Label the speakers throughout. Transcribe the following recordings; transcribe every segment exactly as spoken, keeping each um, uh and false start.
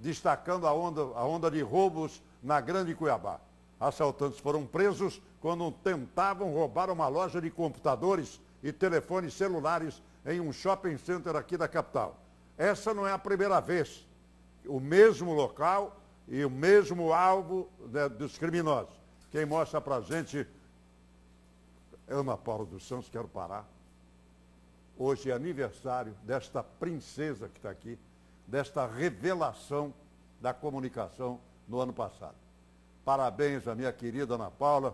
Speaker 1: destacando a onda, a onda de roubos na Grande Cuiabá. Assaltantes foram presos quando tentavam roubar uma loja de computadores e telefones celulares em um shopping center aqui da capital. Essa não é a primeira vez. O mesmo local e o mesmo alvo, né, dos criminosos. Quem mostra pra gente... Ana Paula dos Santos, quero parar. Hoje é aniversário desta princesa que está aqui, desta revelação da comunicação no ano passado. Parabéns à minha querida Ana Paula.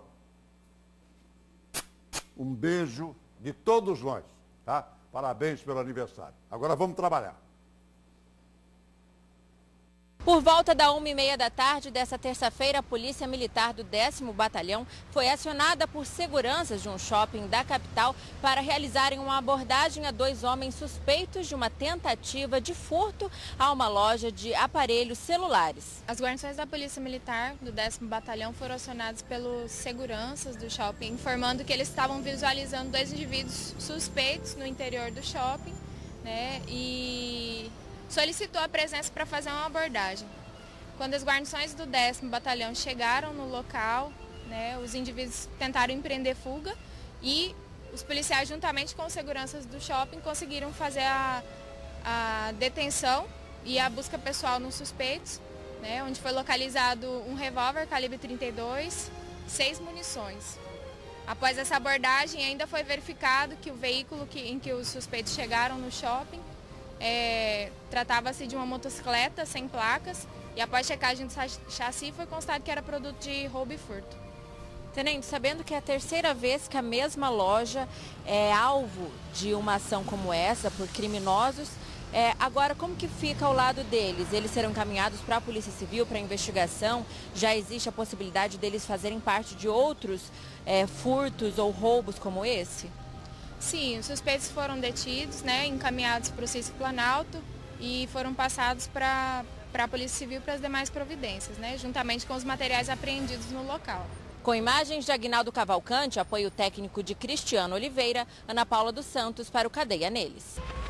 Speaker 1: Um beijo de todos nós, tá? Parabéns pelo aniversário. Agora vamos trabalhar.
Speaker 2: Por volta da uma e meia da tarde dessa terça-feira, a Polícia Militar do décimo Batalhão foi acionada por seguranças de um shopping da capital para realizarem uma abordagem a dois homens suspeitos de uma tentativa de furto a uma loja de aparelhos celulares.
Speaker 3: As guarnições da Polícia Militar do décimo Batalhão foram acionadas pelos seguranças do shopping, informando que eles estavam visualizando dois indivíduos suspeitos no interior do shopping, né, e solicitou a presença para fazer uma abordagem. Quando as guarnições do décimo Batalhão chegaram no local, né, os indivíduos tentaram empreender fuga e os policiais, juntamente com os seguranças do shopping, conseguiram fazer a, a detenção e a busca pessoal nos suspeitos, né, onde foi localizado um revólver calibre trinta e dois, seis munições. Após essa abordagem, ainda foi verificado que o veículo que, em que os suspeitos chegaram no shopping É, tratava-se de uma motocicleta sem placas e após checagem do chassi foi constatado que era produto de roubo e furto.
Speaker 2: Tenente, sabendo que é a terceira vez que a mesma loja é alvo de uma ação como essa por criminosos, é, agora como que fica ao lado deles? Eles serão encaminhados para a Polícia Civil, para a investigação? Já existe a possibilidade deles fazerem parte de outros é, furtos ou roubos como esse?
Speaker 3: Sim, os suspeitos foram detidos, né, encaminhados para o C I C Planalto e foram passados para a Polícia Civil para as demais providências, né, juntamente com os materiais apreendidos no local.
Speaker 2: Com imagens de Aguinaldo Cavalcante, apoio técnico de Cristiano Oliveira, Ana Paula dos Santos para o Cadeia Neles.